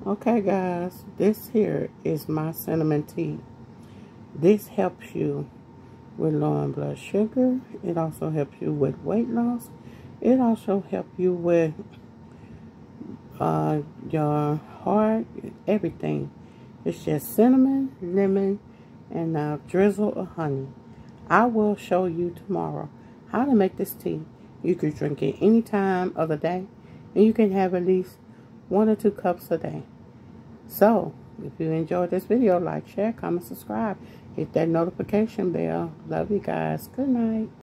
Okay guys, this here is my cinnamon tea. This helps you with lowering blood sugar. It also helps you with weight loss. It also helps you with your heart, everything. It's just cinnamon, lemon, and a drizzle of honey. I will show you tomorrow how to make this tea. You can drink it any time of the day, and you can have at least 1 or 2 cups a day. So, if you enjoyed this video, like, share, comment, subscribe. Hit that notification bell. Love you guys. Good night.